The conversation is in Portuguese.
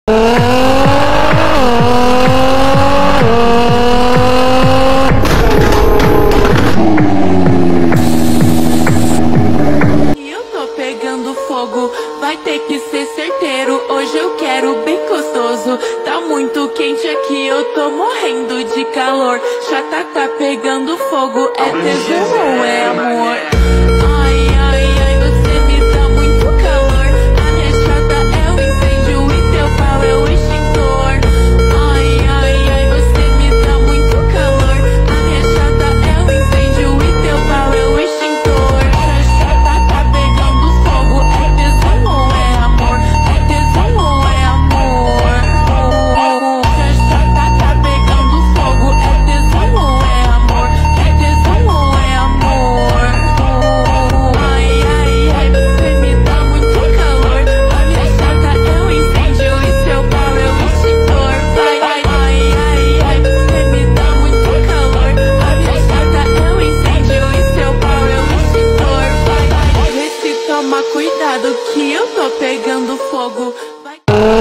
Eu tô pegando fogo, vai ter que ser certeiro. Hoje eu quero bem gostoso. Tá muito quente aqui, eu tô morrendo de calor. Chata tá pegando fogo, é tesão ou é amor? Ai, ai, ai, você me dá muito calor. A minha chata é o incêndio e teu pau é o extintor. Ai, ai, ai, você me dá muito calor. A minha chata é o incêndio e teu pau é o extintor. Chata tá pegando fogo, é tesão ou é amor? É tesão ou é amor? Chata tá pegando fogo, é tesão ou é amor? É tesão ou é amor? Ai, ai, ai, você me dá muito calor. A minha chata é o incêndio e seu pau é o extintor. Ai, ai, ai, ai, ai, você me dá muito calor. A minha chata é o incêndio e seu pau é o extintor. Vai, vê se toma cuidado que eu tô pegando fogo. Vai.